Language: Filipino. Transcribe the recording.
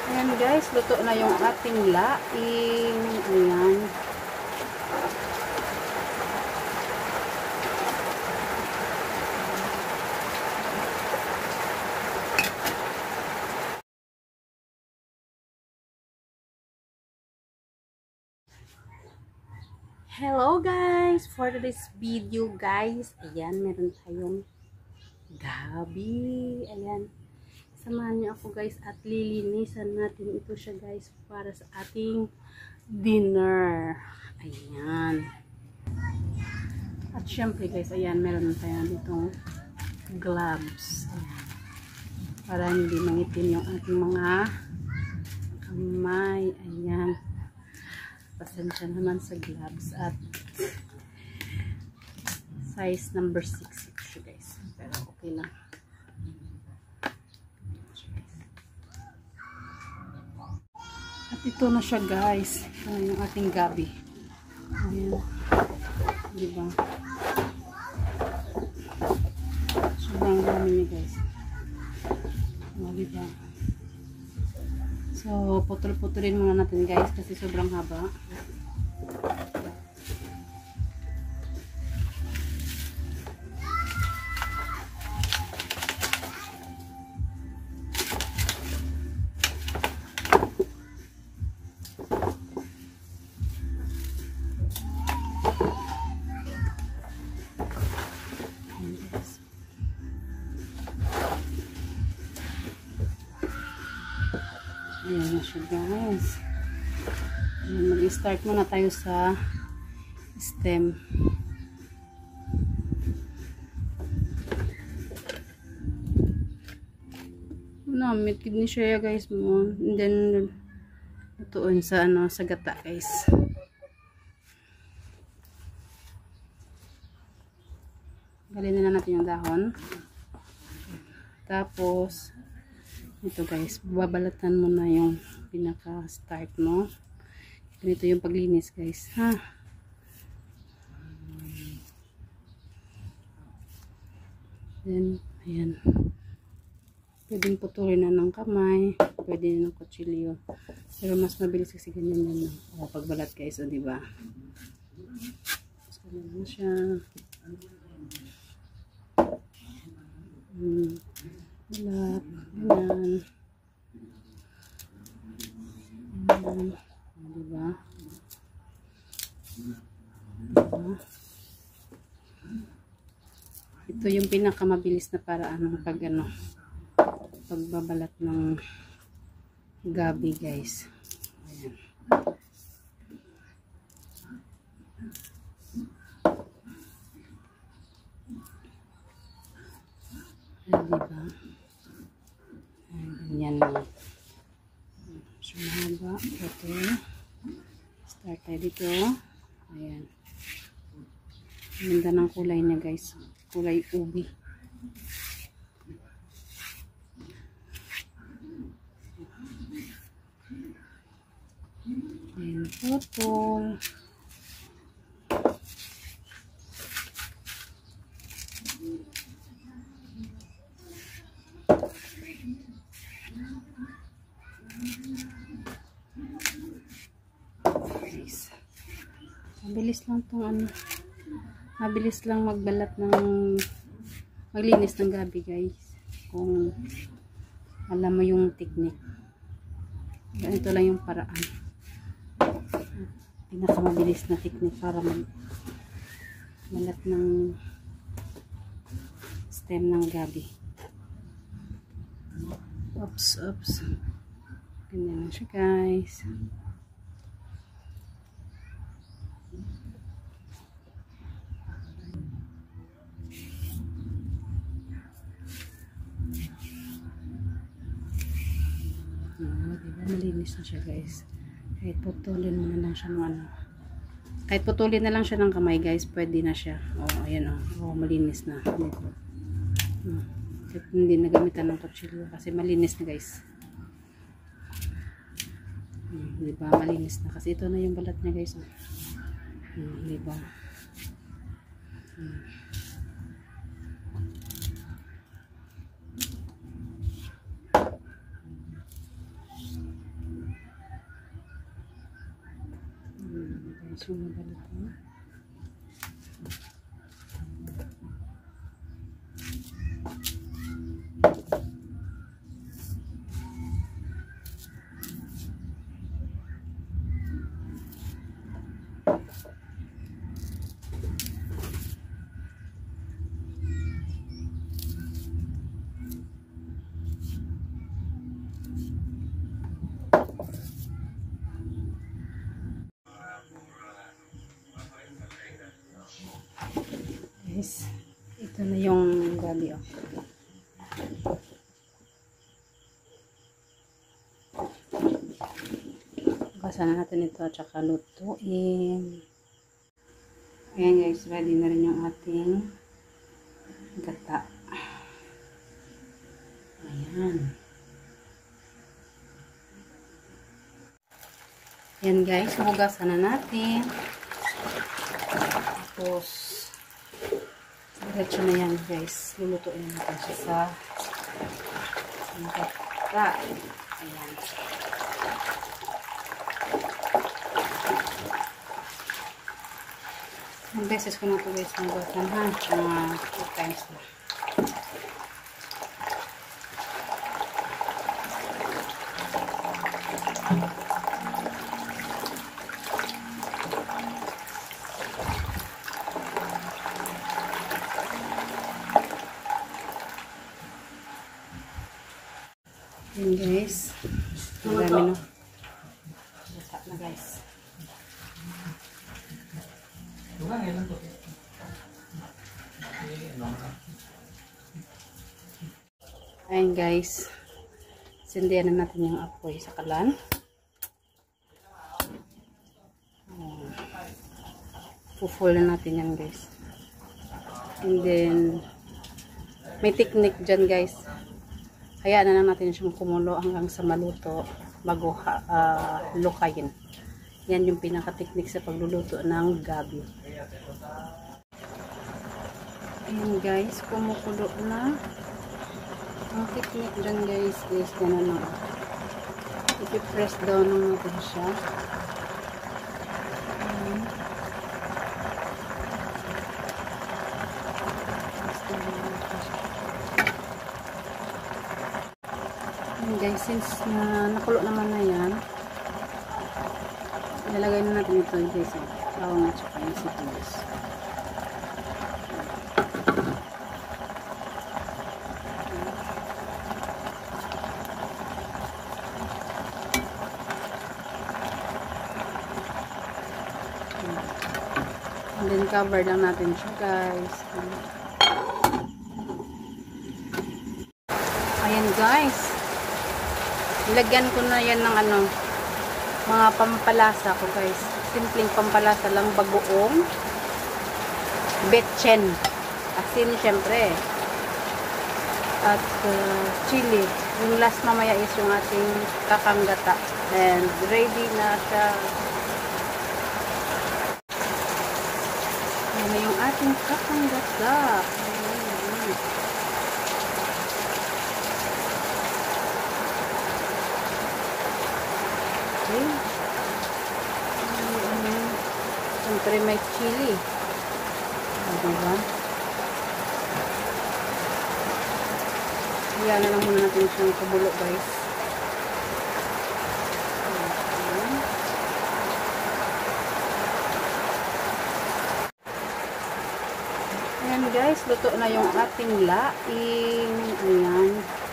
Ayan guys, luto na yung ating laing. Ayan. Hello guys! For today's video guys, ayan, meron tayong gabi. Ayan. Samahan niyo ako guys at lilinisan natin ito siya guys para sa ating dinner. Ayan. At syempre guys, ayan, meron tayo ditong gloves. Ayan. Para hindi mangitim yung ating mga kamay. Ayan. Pasensya naman sa gloves at size number 6 siya guys. Pero okay lang. At ito na siya guys. Ayan yung ating gabi. Ayan. Diba? Sobrang dami niya guys. O, diba? So, putol-putulin muna natin guys kasi sobrang haba. Ayan na siya guys. Mag-start muna tayo sa stem. Mitid ni siya guys mo. And then lutuin sa sa gata guys. Galinin na natin yung dahon. Tapos ito guys, babalatan mo na yung pinaka-start mo. Ganito yung paglinis guys, ha? Then, ayan. Pwedeng putulin na ng kamay, pwede na ng kutsilyo. Pero mas mabilis kasi ganyan yan. O, pagbalat guys, o diba? Mas ganyan na siya. Balat, ganyan. Diba? Diba? Ito yung pinakamabilis na paraan ng pagbabalat ng gabi guys. Ayan. Diba? Ganyan na. So, mahaba. Okay. Start tayo dito. Ayan. Ganda ng kulay niya guys. Kulay ubi. Ayan. Purple. Mabilis lang tong mabilis lang magbalat maglinis ng gabi guys kung alam mo yung technique. Ganito lang yung paraan, pinakamabilis na technique para magbalat ng stem ng gabi. Oops. Ganyan siya guys. Diba? Malinis na siya guys. Kahit putulin mo na lang siya ng kahit putulin na lang siya ng kamay guys, pwede na siya. Ayan malinis na. Kahit hindi nagamitan ng kutsilyo kasi malinis na guys. Diba? Malinis na kasi ito na yung balat niya guys. Diba? So, nabalot na. Guys, ito na yung gabi, oh. Bukasan na natin ito at saka lutuin. Ayan guys, ready na rin yung ating gata. Ayan. Ayan guys, hugasan na natin. Tapos diretso na yan guys. Lulutuin natin siya sa gata. Ayan. Ang beses ko na ito guys hugasan ha. 2 times na. Ayan guys. Ang dami no. Basa na guys. Ayan guys. Sindihan na natin yung apoy sa kalan. Full na natin yan guys. And then may technique dyan guys. Hayaan na lang natin siyang kumulo hanggang sa maluto bago lukayin. Yan yung pinaka-technique sa pagluluto ng gabi. Ayan guys, kumukulo na. Ang technique dyan guys is gano'n na. I-press down lang natin siya. Guys, since nakulo naman na yan, ilalagay na natin ito guys, bawang at saka yung sibuyas. And then cover lang natin siya guys. Ayan guys, ilagyan ko na yan ng mga pampalasa ko guys. Simpleng pampalasa lang, bagoong, betchen, asin syempre, at chili. Yung last mamaya is yung ating kakanggata. And ready na siya. Yan na yung ating kakanggata. Okay. Siyempre may chili. Diba? Iyan na lang muna natin siyang kabulo guys. Ayan guys, luto na yung ating laing. Ayan.